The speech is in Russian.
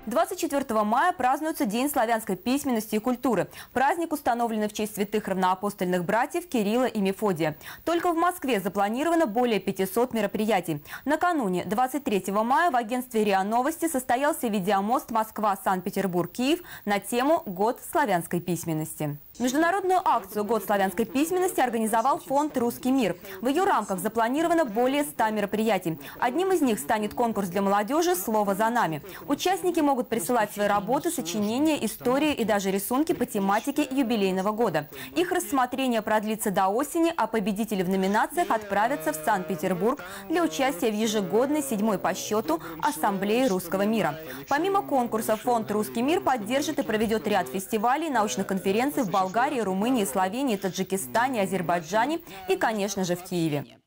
24 мая празднуется День славянской письменности и культуры. Праздник установлен в честь святых равноапостольных братьев Кирилла и Мефодия. Только в Москве запланировано более 500 мероприятий. Накануне, 23 мая, в агентстве РИА Новости состоялся видеомост Москва-Санкт-Петербург-Киев на тему «Год славянской письменности». Международную акцию «Год славянской письменности» организовал фонд «Русский мир». В ее рамках запланировано более 100 мероприятий. Одним из них станет конкурс для молодежи «Слово за нами». Участники могут присылать свои работы, сочинения, истории и даже рисунки по тематике юбилейного года. Их рассмотрение продлится до осени, а победители в номинациях отправятся в Санкт-Петербург для участия в ежегодной 7-й по счету Ассамблее русского мира. Помимо конкурса, фонд «Русский мир» поддержит и проведет ряд фестивалей, научных конференций в Болгарии, Румынии, Словении, Таджикистане, Азербайджане и, конечно же, в Киеве.